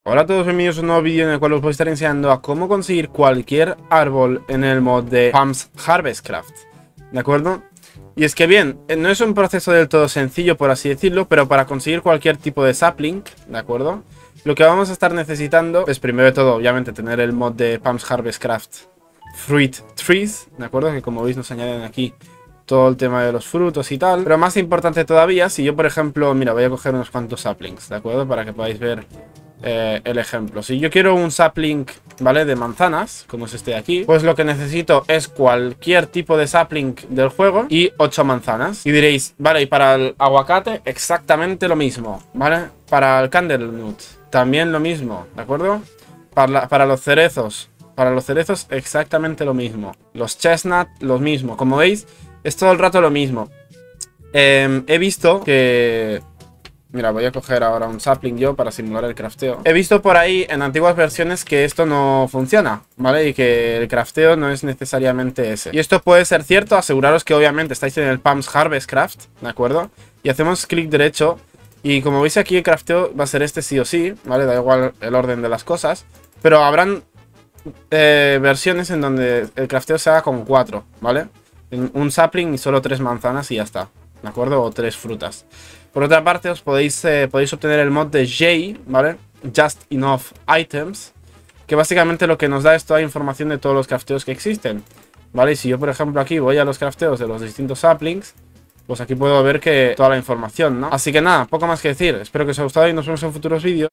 Hola a todos, bienvenidos a un nuevo vídeo en el cual os voy a estar enseñando a cómo conseguir cualquier árbol en el mod de Palms Harvestcraft, ¿de acuerdo? Y es que bien, no es un proceso del todo sencillo, por así decirlo, pero para conseguir cualquier tipo de sapling, ¿de acuerdo? Lo que vamos a estar necesitando es primero de todo, obviamente, tener el mod de Palms Harvestcraft Fruit Trees, ¿de acuerdo? Que como veis nos añaden aquí todo el tema de los frutos y tal. Pero más importante todavía, si yo por ejemplo, mira, voy a coger unos cuantos saplings, ¿de acuerdo? Para que podáis ver el ejemplo. Si yo quiero un sapling, ¿vale? De manzanas, como es este de aquí, pues lo que necesito es cualquier tipo de sapling del juego y 8 manzanas. Y diréis, vale, y para el aguacate exactamente lo mismo, ¿vale? Para el candlenut también lo mismo, ¿de acuerdo? Para los cerezos exactamente lo mismo. Los chestnut lo mismo. Como veis, es todo el rato lo mismo. He visto que... Mira, voy a coger ahora un sapling yo para simular el crafteo. He visto por ahí en antiguas versiones que esto no funciona, ¿vale? Y que el crafteo no es necesariamente ese. Y esto puede ser cierto, aseguraros que obviamente estáis en el Palms Harvestcraft, ¿de acuerdo? Y hacemos clic derecho y como veis aquí el crafteo va a ser este sí o sí, ¿vale? Da igual el orden de las cosas. Pero habrán versiones en donde el crafteo se haga con 4, ¿vale? Un sapling y solo 3 manzanas y ya está, ¿de acuerdo? O 3 frutas. Por otra parte, os podéis obtener el mod de J, ¿vale? Just Enough Items, que básicamente lo que nos da es toda la información de todos los crafteos que existen, ¿vale? Y si yo, por ejemplo, aquí voy a los crafteos de los distintos saplings, pues aquí puedo ver que toda la información, ¿no? Así que nada, poco más que decir. Espero que os haya gustado y nos vemos en futuros vídeos.